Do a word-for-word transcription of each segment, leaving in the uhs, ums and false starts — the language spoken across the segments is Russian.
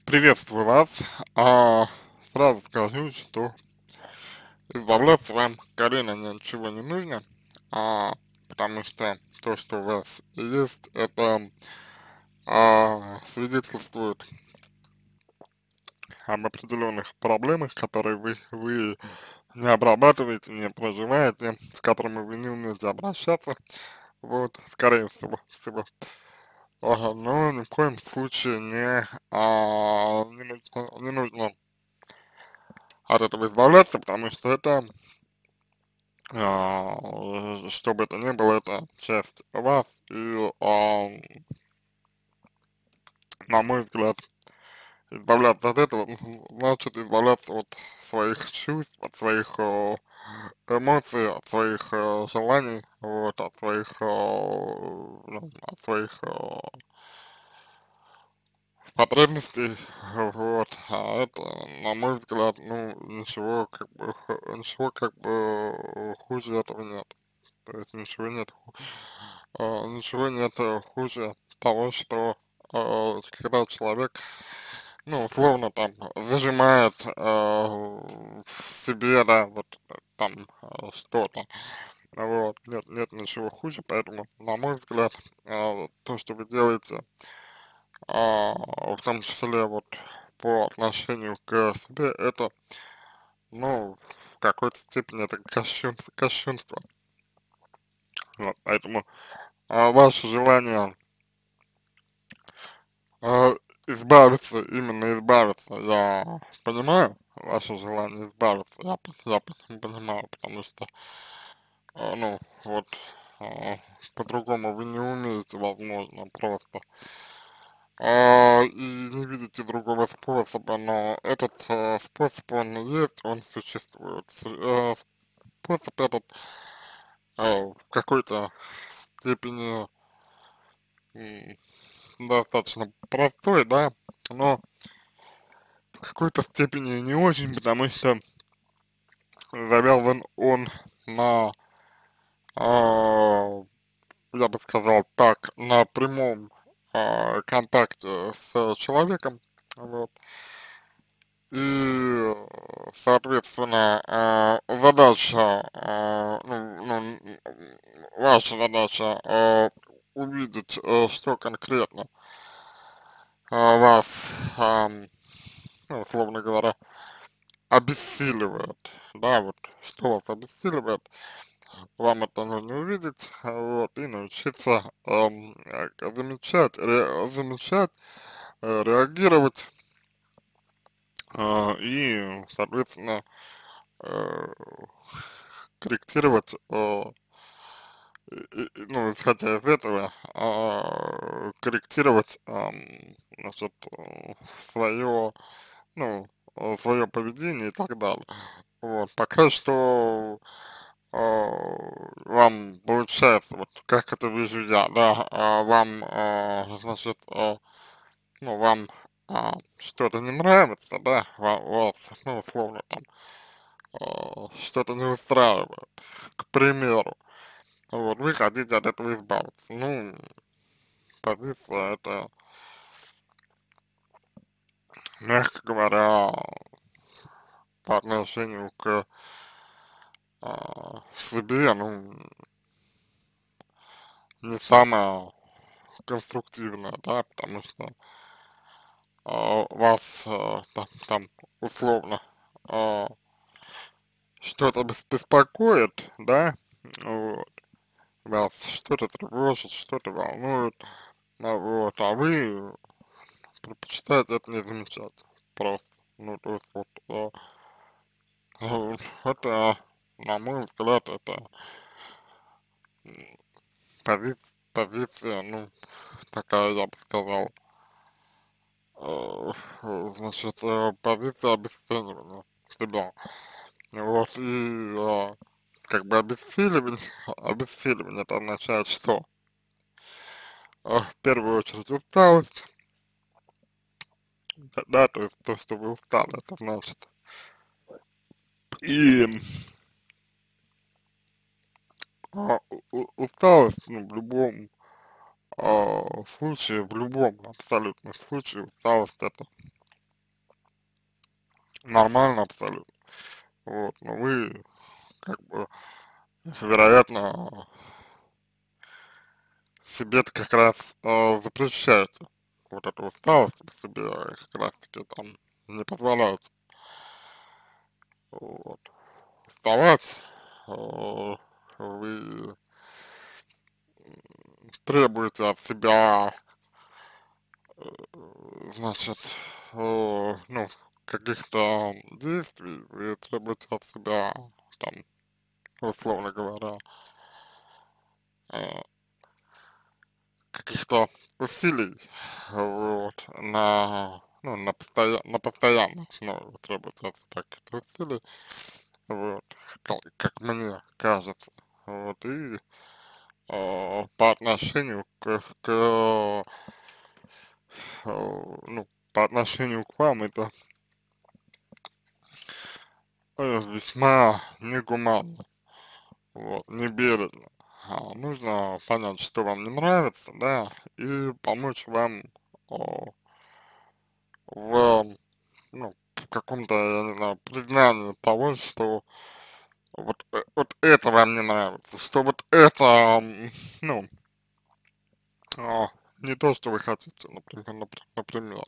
Приветствую вас. А, сразу скажу, что избавляться вам коренно ни от чего не нужно, а, потому что то, что у вас есть, это а, свидетельствует об определенных проблемах, которые вы, вы не обрабатываете, не проживаете, с которыми вы не умеете обращаться, вот, скорее всего, всего. Ага, но ни в коем случае не, а, не нужно, не нужно от этого избавляться, потому что это а, что бы это ни было, это часть вас, и, а, на мой взгляд, избавляться от этого, м, значит избавляться от своих чувств, от своих э, эмоций, от своих э, желаний, вот, от своих, э, ну, от своих э, потребностей, вот, а это, на мой взгляд, ну, ничего, как бы, х- ничего, как бы, хуже этого нет. То есть ничего нет, ху- а, ничего нет э, хуже того, что а, когда человек, ну, условно там зажимает а, в себе, да, вот э, там а, что-то, вот, нет, нет ничего хуже, поэтому, на мой взгляд, а, то, что вы делаете, а, в том числе вот по отношению к себе, это, ну, в какой-то степени это кощунство, кощунство. Вот, поэтому а, ваше желание а, избавиться, именно избавиться, я понимаю ваше желание избавиться, я, по- я по- понимаю, потому что, а, ну, вот, а, по-другому вы не умеете, возможно, просто, а, и не видите другого способа, но этот а, способ, он есть, он существует. С- э, способ этот а, в какой-то степени м, достаточно простой, да, но в какой-то степени не очень, потому что завязан он на, а, я бы сказал так, на прямом а, контакте с человеком, вот, и, э, соответственно, а, задача, а, ну, ну, н- ваша задача а, увидеть, э, что конкретно а, вас, ам, ну, условно говоря, обессиливает, да, вот, что вас обессиливает, вам это нужно увидеть, а, вот, и научиться эм, э, замечать, ре- замечать, э, реагировать, а, и, соответственно, э, корректировать, э, и- и- и, ну, исходя из этого, а, корректировать, ам, значит, свое, ну, свое поведение и так далее. Вот, пока что а, вам получается, вот как это вижу я, да, а, вам, а, значит, а, ну, вам а, что-то не нравится, да, ва- вас, ну, условно, там, а, что-то не устраивает, к примеру, вот, вы хотите от этого избавиться, ну, позиция это, мягко говоря, по отношению к а, себе, ну, не самая конструктивная, да, потому что а, вас а, там, там условно а, что-то бес- беспокоит, да, вот, вас что-то тревожит, что-то волнует, а, вот, а вы предпочитаете это не замечать просто, ну, то есть вот, а, а, это, на мой взгляд, это м, пози- позиция, ну, такая, я бы сказал, э, э, значит, э, позиция обесценивания себя. Вот, и а, как бы обессиливание, обессиливание это означает что? А, в первую очередь усталость, да, да, то есть то, что вы устали, это значит. И а, у- у- усталость, ну, в любом а, случае, в любом абсолютно случае, усталость это нормально абсолютно, вот, но вы, как бы, вероятно, себе-то как раз э, запрещаете вот эту усталость в себе, как раз таки там не позволяете вот, уставать, э, вы требуете от себя, э, значит, э, ну, каких-то действий, вы требуете от себя, там, условно говоря, э, каких-то усилий, вот, на, ну, на, постоя на постоянной основе вы требуете от себя каких-то усилий, вот, как, как мне кажется, вот, и э, по отношению к, к э, ну, по отношению к вам это э, весьма негуманно, вот, небережно. А, нужно понять, что вам не нравится, да, и помочь вам о, в, ну, в каком-то, я не знаю, признании того, что вот, э, вот это вам не нравится, что вот это, м, ну, а, не то, что вы хотите, например, напр- например,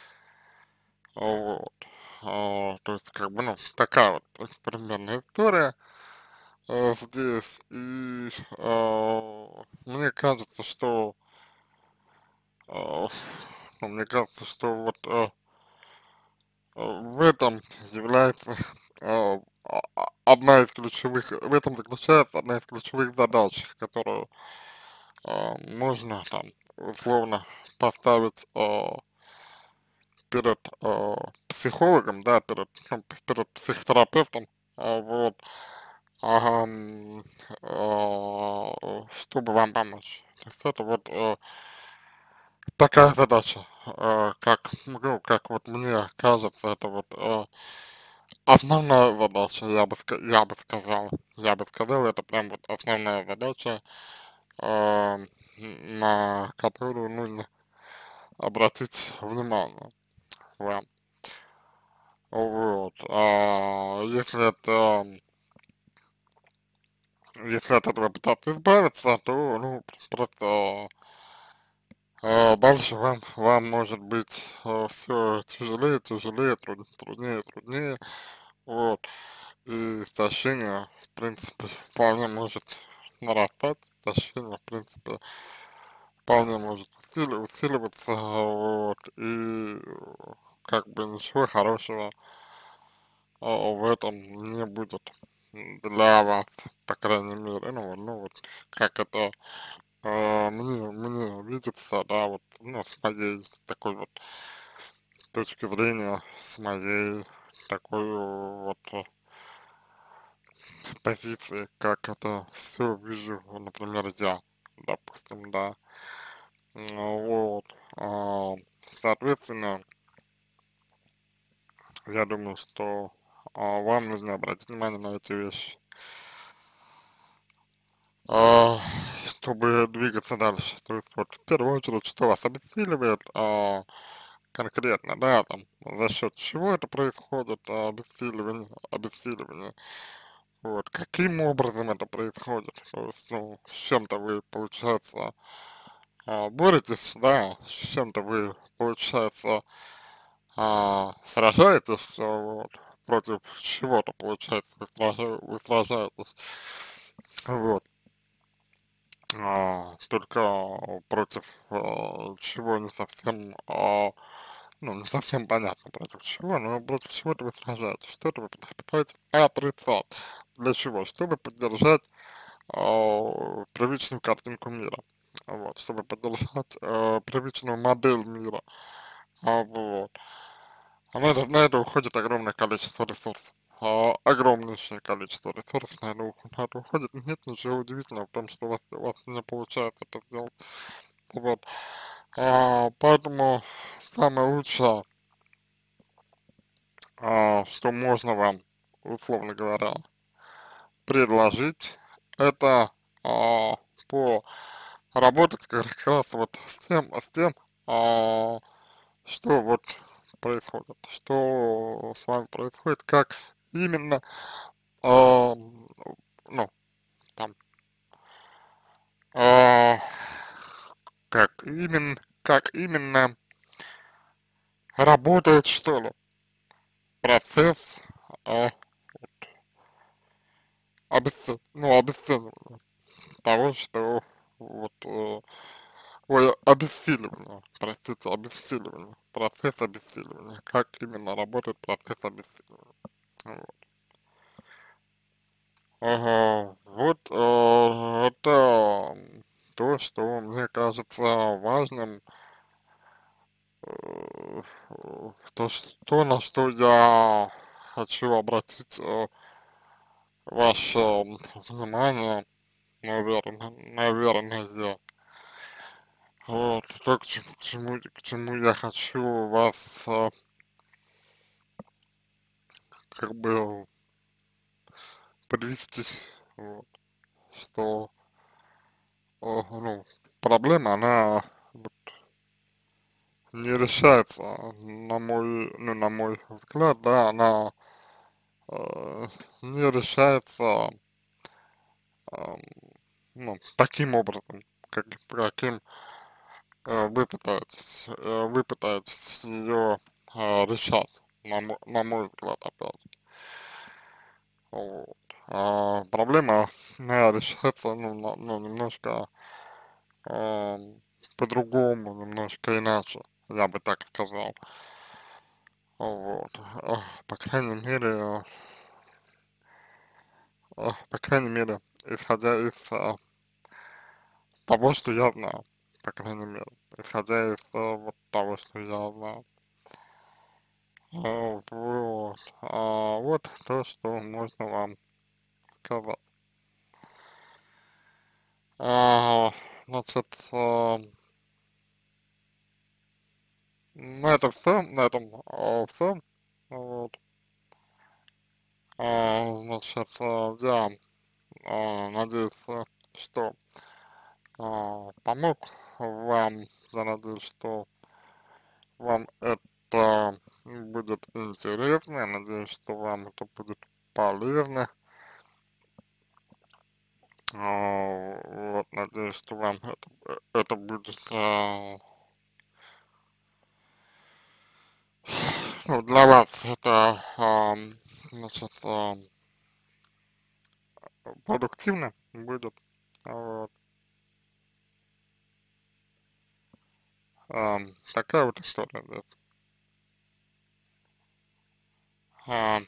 вот. А, то есть, как бы, ну, такая вот при- примерная история э, здесь, и а, мне кажется, что, а, ну, мне кажется, что вот э, э, в этом является э, а- а- одна из ключевых, в этом заключается одна из ключевых задач, которую э, можно там условно поставить э, перед э, психологом, да, перед, ну, перед психотерапевтом, а, вот, ам, а, чтобы вам помочь. То есть это вот э, такая задача, э, как, ну, как вот мне кажется, это вот э, основная задача, я бы, ска- я бы сказал, я бы сказал, это прям вот основная задача, э, на которую нужно обратить внимание вам. Вот, а если это, если от этого пытаться избавиться, то, ну, просто а, дальше вам, вам может быть все тяжелее, тяжелее, труд, труднее, труднее, вот, и истощение, в принципе, вполне может нарастать, истощение, в принципе, вполне может усили- усиливаться, вот, и как бы ничего хорошего а, в этом не будет для вас, по крайней мере, ну, ну вот, как это а, мне, мне видится, да, вот, ну, с моей такой вот точки зрения, с моей такой вот э, позиции, как это все вижу, например, я, допустим, да, ну, вот, а, соответственно, я думаю, что а, вам нужно обратить внимание на эти вещи, а, чтобы двигаться дальше. То есть вот в первую очередь, что вас обессиливает а, конкретно, да, там, за счет чего это происходит, а, обессиливание, обессиливание, вот, каким образом это происходит, то есть, ну, с чем-то вы, получается, а, боретесь, да, с чем-то вы, получается, а, сражаетесь, а, вот, против чего-то, получается, вы, сража- вы сражаетесь, вот, а, только против а, чего не совсем, а, ну, не совсем понятно против чего, но против чего-то вы сражаетесь, что-то вы пыта- пытаетесь отрицать. Для чего? Чтобы поддержать а, привычную картинку мира, вот, чтобы поддержать а, привычную модель мира, а, вот. А на это, на это уходит огромное количество ресурсов. А, огромнейшее количество ресурсов на это, ух- на это уходит. Нет ничего удивительного в том, что у вас, у вас не получается это сделать. Вот. А, поэтому самое лучшее, а, что можно вам, условно говоря, предложить, это а, поработать как раз вот с тем, с тем, а, что вот происходит, что с вами происходит, как именно, а, ну, там, а, как именно, как именно работает, что ли, процесс, а, обесце, ну, обесценивания того, что вот, э, ой, обессиливание, простите, обессиливание, процесс обессиливания, как именно работает процесс обессиливания. Вот. Ага, вот э, это то, что мне кажется важным, э, э, то, что, на что я хочу обратить э, ваше м, внимание, наверное, наверное, вот, то, к чему, к чему, к чему я хочу вас э, как бы подвести, вот, что, э, ну, проблема, она не решается, на мой, ну, на мой взгляд, да, она э, не решается, э, ну, таким образом, как, каким э, вы пытаетесь, э, вы пытаетесь ее э, решать, на мой, на мой взгляд, опять же. Вот. А проблема, наверное, решается, ну, на- ну, немножко э, по-другому, немножко иначе, я бы так сказал. Вот. А, По крайней мере, а, по крайней мере, исходя из а, того, что я знаю, по крайней мере, исходя из а, вот того, что я знаю. А, вот. А, вот то, что можно вам сказать. А, значит, а, на этом все, на этом все. Вот. А, значит, а, я а, надеюсь, а, что а, помог вам, я надеюсь, что вам это будет интересно, я надеюсь, что вам это будет полезно. А, вот, надеюсь, что вам это, э, это будет, а, ну, для вас это, ам, значит, ам, продуктивно будет. Вот. Ам, такая вот история, да. А,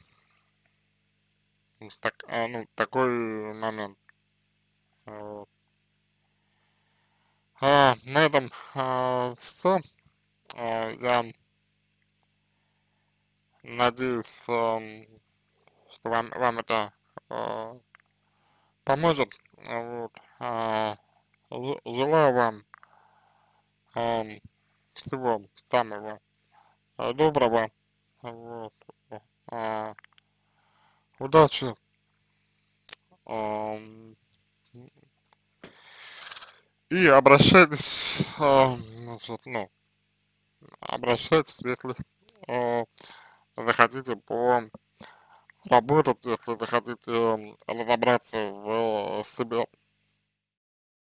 так, а, ну, такой момент. Вот. А, на этом все. Я надеюсь, ам, что вам, вам это а, поможет. А, Вот. А, ж- желаю вам ам, всего самого а, доброго. Вот. А, удачи. ам, и обращайтесь, а, значит, ну, обращайтесь, если а, захотите по работать, если захотите ам, разобраться в себе.